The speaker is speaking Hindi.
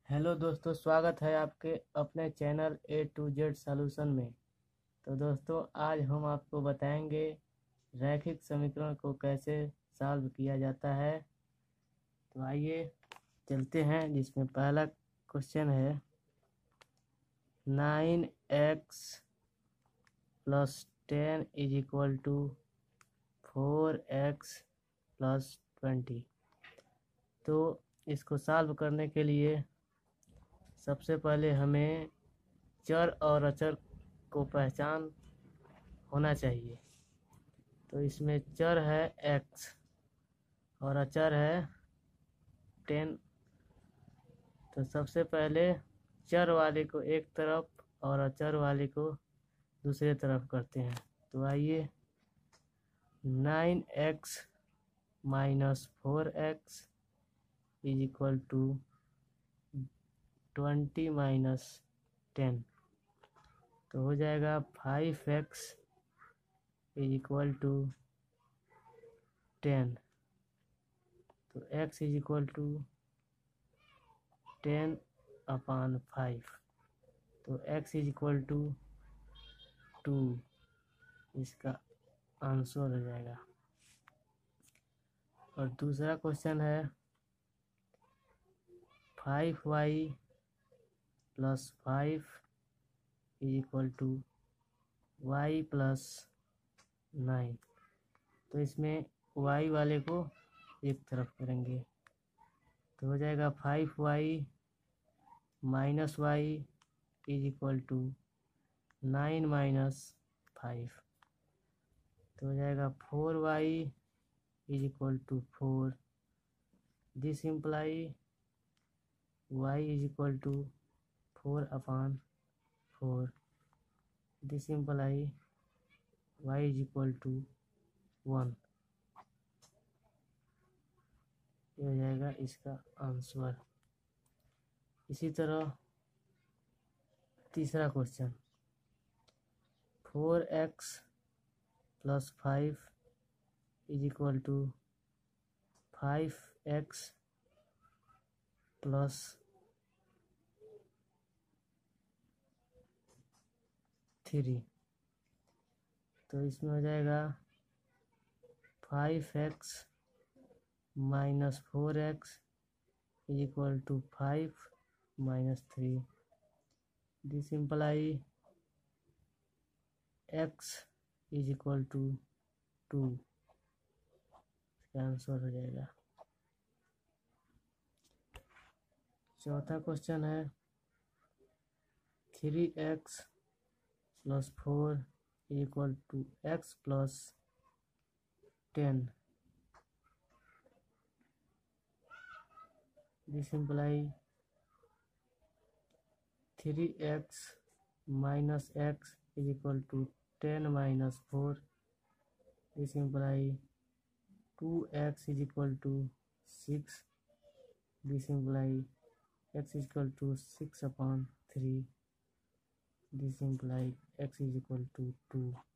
हेलो दोस्तों, स्वागत है आपके अपने channel A to Z solution में। तो दोस्तों, आज हम आपको बताएंगे रैखिक समीकरण को कैसे सॉल्व किया जाता है। तो आइए चलते हैं, जिसमें पहला क्वेश्चन है 9x + 10 = 4x + 20। तो इसको सॉल्व करने के लिए सबसे पहले हमें चर और अचर को पहचान होना चाहिए। तो इसमें चर है x और अचर है 10। तो सबसे पहले चर वाले को एक तरफ और अचर वाले को दूसरे तरफ करते हैं। तो आइए 9x - 4x = 20 - 10। तो हो जाएगा 5x = 10। तो x = 10/5। तो x = 2 इसका आंसर हो जाएगा। और दूसरा क्वेश्चन है 5y + 5 = y + 9। तो इसमें y वाले को एक तरफ करेंगे। तो हो जाएगा 5y - y = 9 - 5। तो हो जाएगा 4y = 4। This imply y = 4/4। This imply y = 1। ये हो जाएगा इसका आंसर। इसी तरह तीसरा क्वेश्चन 4x + 5 = 5x + 3। तो इसमें हो जाएगा 5x - 4x = 5 - 3। This imply x = 2। इसका आंसर हो जाएगा। चौथा क्वेश्चन है 3x + 4 = x + 10। This imply 3x - x = 10 - 4। This imply 2x = 6। This imply x = 6/3। This imply x = 2।